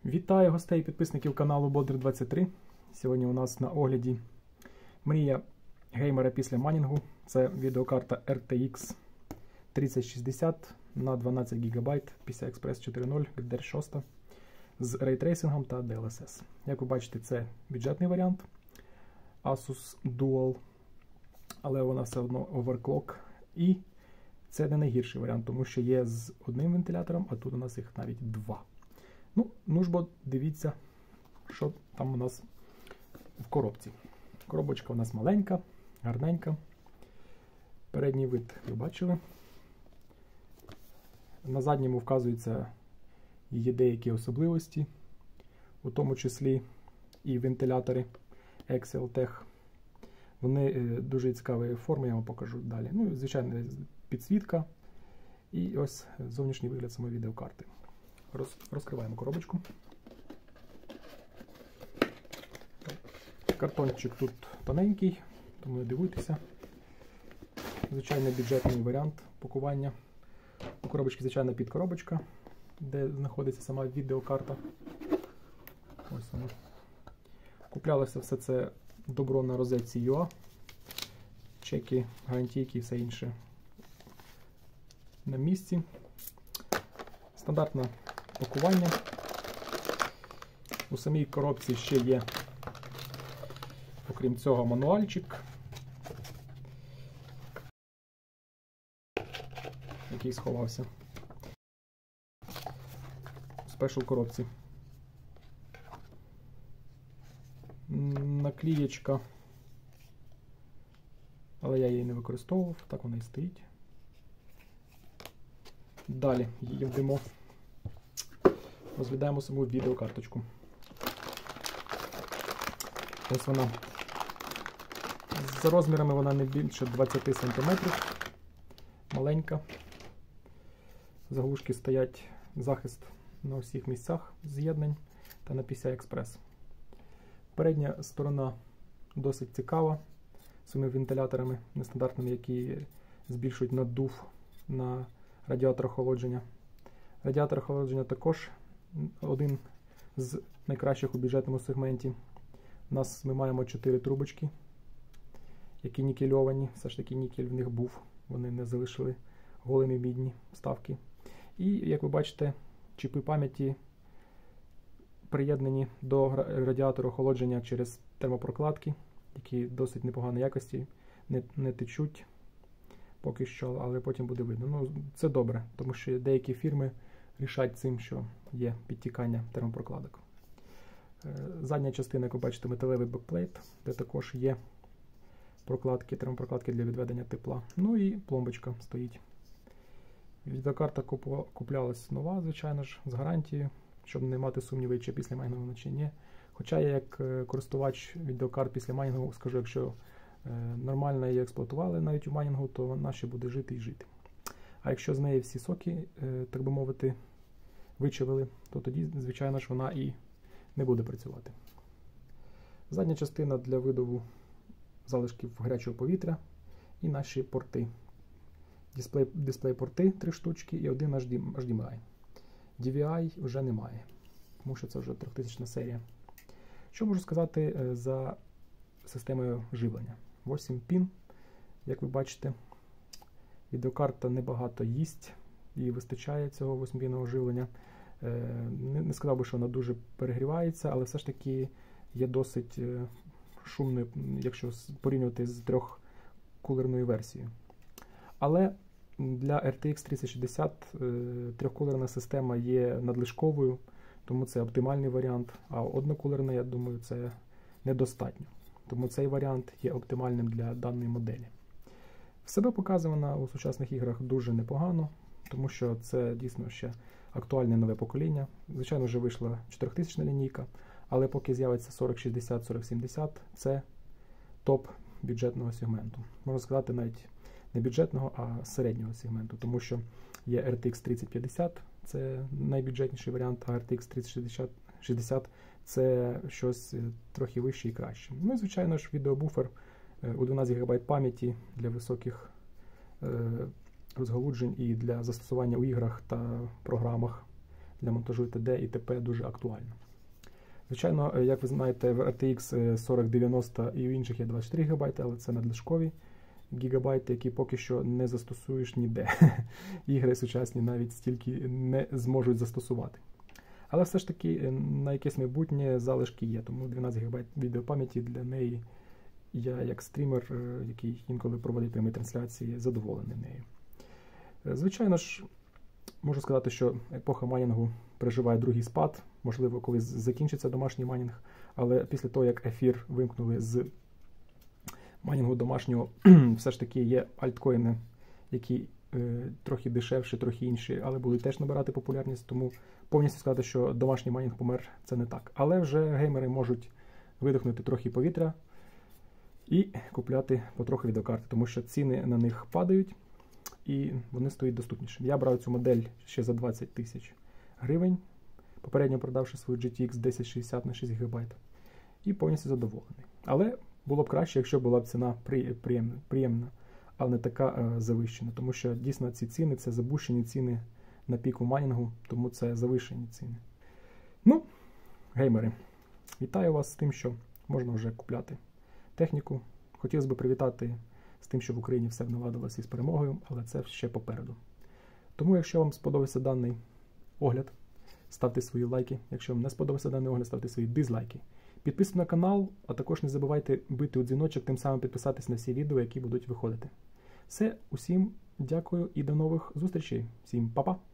Вітаю гостей і підписників каналу Болдер23. Сьогодні у нас на огляді мрія геймера після майнінгу. Це відеокарта RTX 3060 на 12 ГБ PCI Express 4.0 DDR6 з рейтрейсингом та DLSS. Як ви бачите, це бюджетний варіант Asus Dual, але вона все одно overclock. І це не найгірший варіант, тому що є з одним вентилятором, а тут у нас їх навіть два. Ну ж бо дивіться, що там у нас в коробці. Коробочка у нас маленька, гарненька. Передній вид ви бачили. На задньому вказуються її деякі особливості, у тому числі і вентилятори XLTech. Вони дуже цікавої форми, я вам покажу далі. Ну, звичайно, підсвітка і ось зовнішній вигляд самої відеокарти. Розкриваємо коробочку. Картончик тут тоненький, тому не дивуйтеся. Звичайний бюджетний варіант пакування. У коробочці, звичайно, підкоробочка, де знаходиться сама відеокарта. Ось вона. Куплялося все це добро на розетці UA. Чеки, гарантійки і все інше на місці. Стандартне пакування. У самій коробці ще є, окрім цього, мануальчик, який сховався в спешл коробці. Наклієчка, але я її не використовував, так вона і стоїть. Далі її вдимо. Розглядаємо саму відеокарточку. Ось вона. За розмірами вона не більше 20 см. Маленька. Заглушки стоять, захист на усіх місцях з'єднань та на PCI Express. Передня сторона досить цікава, своїми вентиляторами нестандартними, які збільшують наддув на радіатор охолодження. Радіатор охолодження також один з найкращих у бюджетному сегменті. Ми маємо 4 трубочки, які нікельовані. Все ж таки нікель в них був, вони не залишили голими мідні вставки. І, як ви бачите, чіпи пам'яті приєднані до радіатору охолодження через термопрокладки, які досить непоганої якості, не течуть поки що, але потім буде видно. Ну, це добре, тому що деякі фірми рішать цим, що є підтікання термопрокладок. Задня частина, як ви бачите, металевий бекплейт, де також є термопрокладки для відведення тепла. Ну і пломбочка стоїть. Відеокарта куплялась нова, звичайно ж, з гарантією, щоб не мати сумнівів, чи після майнінгу, чи ні. Хоча я, як користувач відеокарт після майнінгу, скажу, якщо нормально її експлуатували навіть у майнінгу, то вона ще буде жити і жити. А якщо з неї всі соки, так би мовити, вичавили, то тоді, звичайно ж, вона і не буде працювати. Задня частина для видову залишків гарячого повітря і наші порти. Дисплей-порти 3 штучки і один HDMI. DVI вже немає, тому що це вже 3000 серія. Що можу сказати за системою живлення? 8 пін, як ви бачите. Відеокарта небагато їсть, їй вистачає цього 8-пінного живлення. Не сказав би, що вона дуже перегрівається, але все ж таки є досить шумною, якщо порівнювати з 3-кулерною версією. Але для RTX 3060 3-кулерна система є надлишковою, тому це оптимальний варіант, а однокулерна, я думаю, це недостатньо. Тому цей варіант є оптимальним для даної моделі. Себе показує вона у сучасних іграх дуже непогано, тому що це дійсно ще актуальне нове покоління. Звичайно, вже вийшла 4000 лінійка, але поки з'явиться 4060, 4070, це топ бюджетного сегменту. Можна сказати, навіть не бюджетного, а середнього сегменту, тому що є RTX 3050, це найбюджетніший варіант, а RTX 3060 це щось трохи вище і краще. Ну і, звичайно ж, відеобуфер у 12 ГБ пам'яті для високих розгалуджень і для застосування у іграх та програмах для монтажу TD і ТП дуже актуально. Звичайно, як ви знаєте, в RTX 4090 і у інших є 24 ГБ, але це надлишкові гігабайти, які поки що не застосуєш ніде. Ігри сучасні навіть стільки не зможуть застосувати. Але все ж таки на якесь майбутнє залишки є, тому 12 ГБ відеопам'яті для неї я як стрімер, який інколи проводить прямі трансляції, задоволений нею. Звичайно ж, можу сказати, що епоха майнінгу переживає другий спад, можливо, коли закінчиться домашній майнінг, але після того, як ефір вимкнули з майнінгу домашнього, все ж таки є альткоїни, які трохи дешевші, трохи інші, але будуть теж набирати популярність, тому повністю сказати, що домашній майнінг помер, це не так. Але вже геймери можуть видихнути трохи повітря і купляти потроху відеокарти, тому що ціни на них падають і вони стають доступнішими. Я брав цю модель ще за 20 тисяч гривень, попередньо продавши свою GTX 1060 на 6 ГБ, і повністю задоволений. Але було б краще, якщо була б ціна приємна, але не така завищена, тому що дійсно ці ціни – це забущені ціни на піку майнінгу, тому це завищені ціни. Ну, геймери, вітаю вас з тим, що можна вже купляти техніку. Хотілося б привітати з тим, що в Україні все наладилося із перемогою, але це ще попереду. Тому, якщо вам сподобався даний огляд, ставте свої лайки. Якщо вам не сподобався даний огляд, ставте свої дизлайки. Підписуйтесь на канал, а також не забувайте бити у дзвіночок, тим самим підписатись на всі відео, які будуть виходити. Все, усім дякую і до нових зустрічей. Всім па-па!